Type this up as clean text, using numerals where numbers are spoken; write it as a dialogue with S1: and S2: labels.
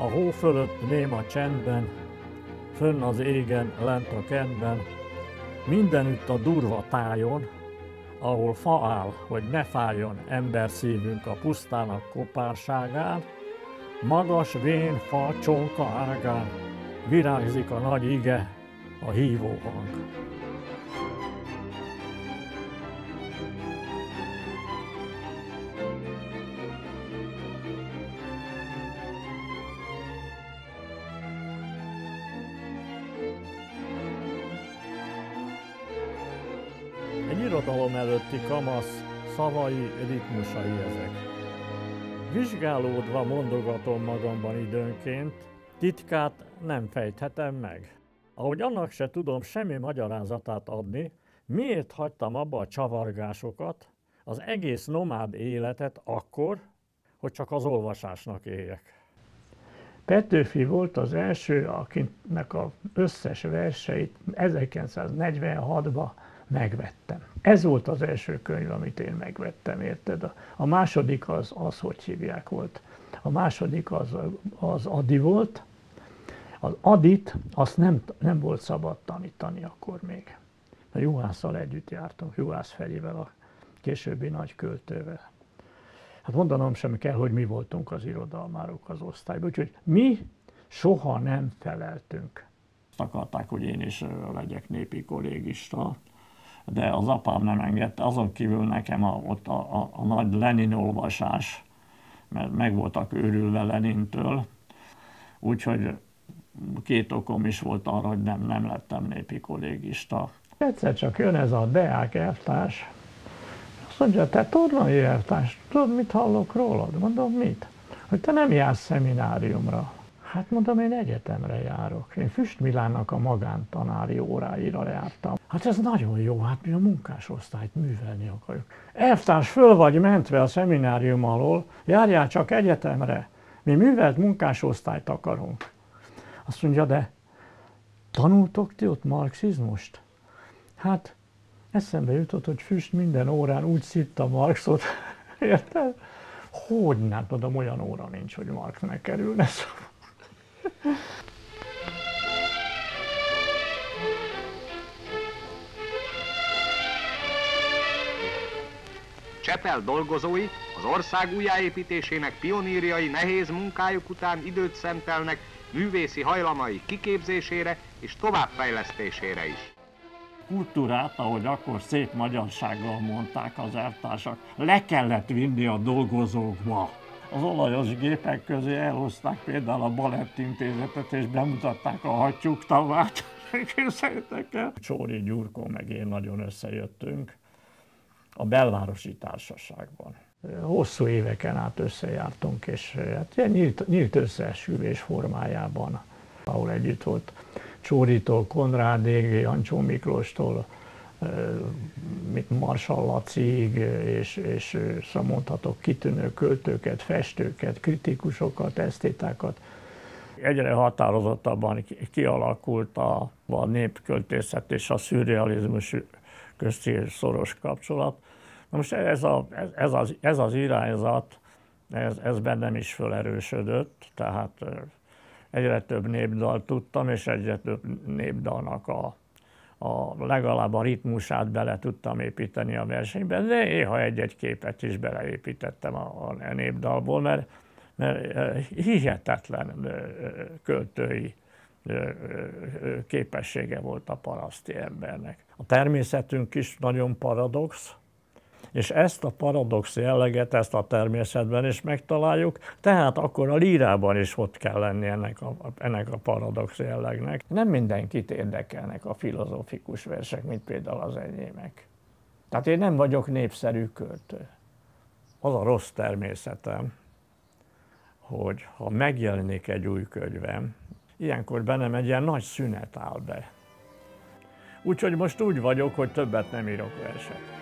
S1: A hó fölött néma csendben, fönn az égen, lent a kertben, mindenütt a durva tájon, ahol fa áll, hogy ne fájjon ember szívünk a pusztának kopárságán, magas vén fa csonka ágán virágzik a nagy ige, a hívó hang. Egy irodalom előtti kamasz szavai, ritmusai ezek. Vizsgálódva mondogatom magamban időnként, titkát nem fejthetem meg. Ahogy annak se tudom semmi magyarázatát adni, miért hagytam abba a csavargásokat, az egész nomád életet akkor, hogy csak az olvasásnak éljek. Petőfi volt az első, akinek az összes verseit 1946-ban megvettem. Ez volt az első könyv, amit én megvettem, érted? A második az hogy hívják volt. A második az Adi volt. Az Adit azt nem volt szabad tanítani akkor még. A Juhásszal együtt jártunk, Juhász Ferivel, a későbbi nagy költővel. Hát mondanom sem kell, hogy mi voltunk az irodalmárok az osztályban, úgyhogy mi soha nem feleltünk. Azt akarták, hogy én is legyek népi kollégista, de az apám nem engedte, azon kívül nekem ott a nagy Lenin olvasás, mert meg voltak őrülve Lenintől, úgyhogy két okom is volt arra, hogy nem lettem népi kollégista. Egyszer csak jön ez a deák elvtárs, azt mondja, te tornai elvtárs, tudod, mit hallok rólad? Mondom, mit? Hogy te nem jársz szemináriumra. Hát mondom, én egyetemre járok. Én Füst Milánnak a magántanári óráira jártam. Hát ez nagyon jó, hát mi a munkásosztályt művelni akarjuk. Elvtárs, föl vagy mentve a szeminárium alól, járjál csak egyetemre. Mi művelt munkásosztályt akarunk. Azt mondja, de tanultok ti ott marxizmust? Hát eszembe jutott, hogy Füst minden órán úgy szitta Marxot, érted? Hogy nem tudom, olyan óra nincs, hogy Marx ne kerülne szó.
S2: Csepel dolgozói az ország újjáépítésének pionírjai nehéz munkájuk után időt szentelnek művészi hajlamai kiképzésére és továbbfejlesztésére is.
S1: Kultúrát, ahogy akkor szép magyarsággal mondták az elvtársak, le kellett vinni a dolgozókba. Az olajos gépek közé elhozták például a Balettintézetet, és bemutatták a hattyúk tavát. Képzeljétek el! Csóri Gyurkó meg én nagyon összejöttünk a belvárosi társaságban. Hosszú éveken át összejártunk, és hát nyílt összeesküvés formájában, ahol együtt volt Csóritól, Konrádéig, Jancsó Miklóstól, Marsally Laciig, és szóval mondhatok kitűnő költőket, festőket, kritikusokat, esztétákat. Egyre határozottabban kialakult a népköltészet és a szürrealizmus közti szoros kapcsolat. Na most ez az irányzat, ez bennem is felerősödött, tehát egyre több népdalt tudtam, és egyre több népdalnak legalább a ritmusát bele tudtam építeni a versenybe, de néha egy-egy képet is beleépítettem a népdalból, mert hihetetlen költői képessége volt a paraszti embernek. A természetünk is nagyon paradox, és ezt a paradox jelleget, ezt a természetben is megtaláljuk, tehát akkor a lírában is ott kell lenni ennek a paradox jellegnek. Nem mindenkit érdekelnek a filozófikus versek, mint például az enyémek. Tehát én nem vagyok népszerű költő. Az a rossz természetem, hogy ha megjelenik egy új könyvem, ilyenkor bennem egy ilyen nagy szünet áll be. Úgyhogy most úgy vagyok, hogy többet nem írok verset.